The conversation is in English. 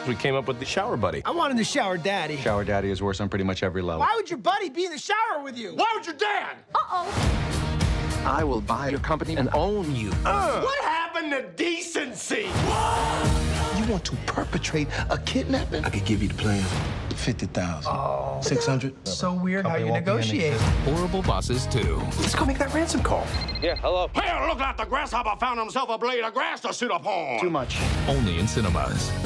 We came up with the shower buddy. I wanted the shower daddy. Shower daddy is worse on pretty much every level. Why would your buddy be in the shower with you? Why would your dad? I will buy your company and own you. What happened to decency? You want to perpetrate a kidnapping? I could give you the plan. 50,000. 600. So weird how you negotiate. Horrible Bosses 2. Let's go make that ransom call. Yeah, hello. Hey, look like the grasshopper found himself a blade of grass to sit upon. Too much. Only in cinemas.